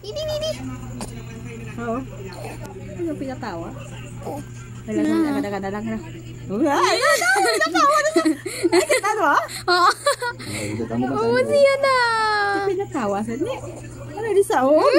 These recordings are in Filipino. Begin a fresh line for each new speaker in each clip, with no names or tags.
Ini.
Oo. Ano pinatawa? Kadang-kadang na. Ay, pinatawa na siya. Ay, kita mo?
Oo. Oo, siya na.
Pinatawa sa ni. Ano di sa o?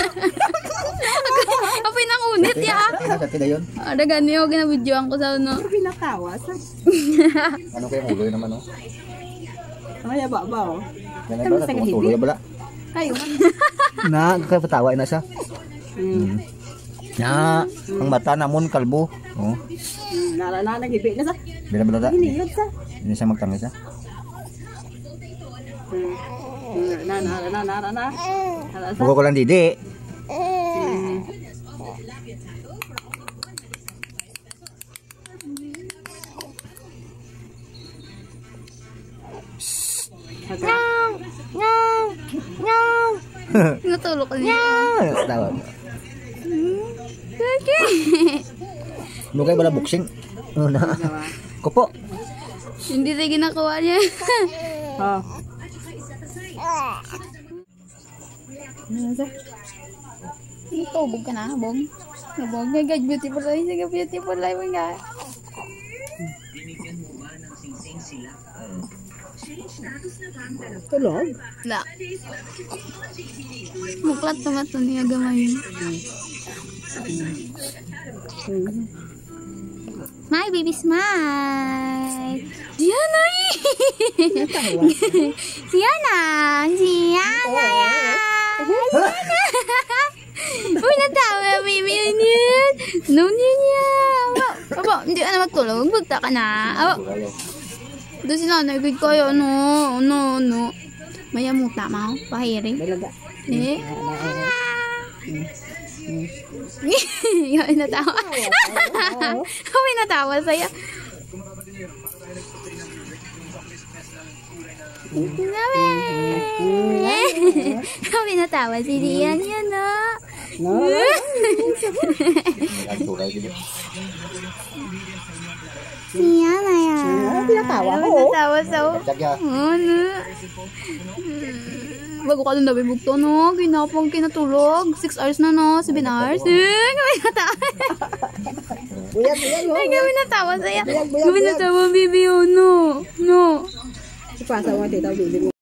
Ang pinangunit ya. Ada ganyo ginabidyoan ko sa ano.
Pinatawa sa.
Ano kaya huloy naman oh?
Ay, ba oh.
Yan ba tumutuloy bala?
Kayo.
Na kaya patawa na siya. Na, ang mata namon kalbo. Oh.
Nara nagibi na sa.
Bila da.
Hiniyod sa.
Hindi siya magtangis ha.
Na.
Buko ko lang didi.
Natulog ka niya.
Tawag.
Okay.
Nukay bala boxing. Una. Kupo.
Hindi tayo ginagawa niya.
Oh. Ano sa?
Tubog ka na, bong. Nabong, gagad, beautiful life. Sige, beautiful life nga.
Tulog?
Wala. Muklat naman ito niya gamayin. Smile, baby, smile. Diana, Diana ya. Uy, natawa, baby, yun. No, niya. Aba, hindi ka na matulog. Bugta ka na. Aba, doon si nanay, good kayo, no. Maya muta mo, pahiring.
Dalaga.
Eh? Kami natawa. Kami natawa sa'yo. Kami natawa si Dian yan, no? Siya na yan.
Pinatawa ko.
Pinatawa sa'yo. Ano? Bago ka doon daw bugto, no? Ginapang kinatulog. 6 hours na, no? 7 hours. Kami natawa. Kami natawa sa'yo. Kami natawa, baby, oh, no.
Ipasa mo, tita, baby mo.